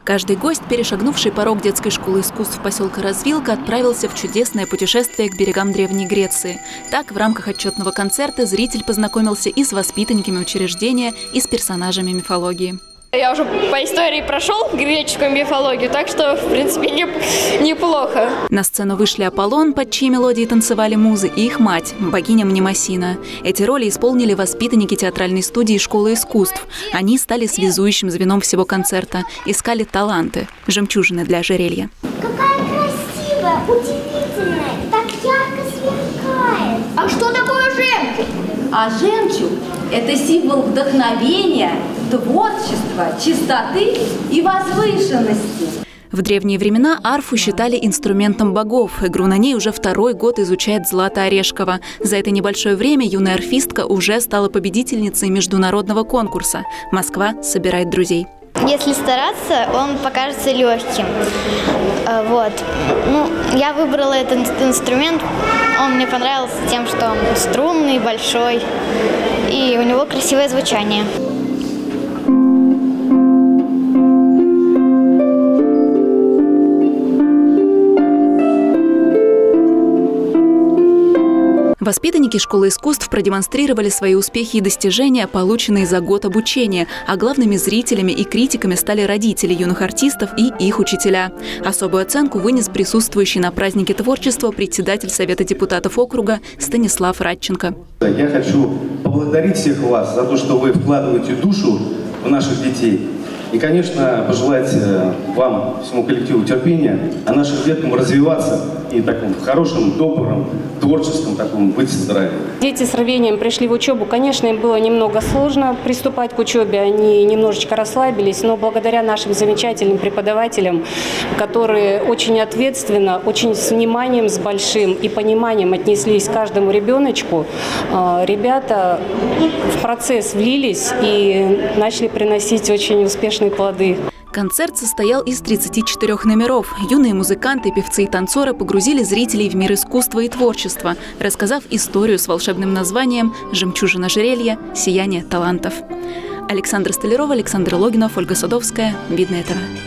Каждый гость, перешагнувший порог детской школы искусств поселка Развилка, отправился в чудесное путешествие к берегам Древней Греции. Так, в рамках отчетного концерта зритель познакомился и с воспитанниками учреждения, и с персонажами мифологии. Я уже по истории прошел греческую мифологию, так что, в принципе, неплохо. На сцену вышли Аполлон, под чьи мелодии танцевали музы, и их мать, богиня Мнемосина. Эти роли исполнили воспитанники театральной студии школы искусств. Они стали связующим звеном всего концерта, искали таланты, жемчужины для ожерелья. Какая красивая, удивительная, так ярко сверкает. А что такое жемчуг? А жемчуг – это символ вдохновения, творчества, чистоты и возвышенности. В древние времена арфу считали инструментом богов. Игру на ней уже второй год изучает Злата Орешкова. За это небольшое время юная арфистка уже стала победительницей международного конкурса. Москва собирает друзей. Если стараться, он покажется легким. Вот. Я выбрала этот инструмент. Он мне понравился тем, что он струнный, большой, и у него красивое звучание. Воспитанники школы искусств продемонстрировали свои успехи и достижения, полученные за год обучения, а главными зрителями и критиками стали родители юных артистов и их учителя. Особую оценку вынес присутствующий на празднике творчества председатель Совета депутатов округа Станислав Радченко. Я хочу поблагодарить всех вас за то, что вы вкладываете душу в наших детей. И, конечно, пожелать вам, всему коллективу, терпения, а нашим деткам развиваться и таком хорошем, добром, творческом таком быть здравии. Дети с рвением пришли в учебу. Конечно, им было немного сложно приступать к учебе, они немножечко расслабились, но благодаря нашим замечательным преподавателям, которые очень ответственно, очень с вниманием, с большим и пониманием отнеслись к каждому ребеночку, ребята в процесс влились и начали приносить очень успешные плоды. Концерт состоял из 34 номеров. Юные музыканты, певцы и танцоры погрузили зрителей в мир искусства и творчества, рассказав историю с волшебным названием «Жемчужина ожерелья. Сияние талантов». Александра Столярова, Александр Логинов, Ольга Садовская. Видное ТВ.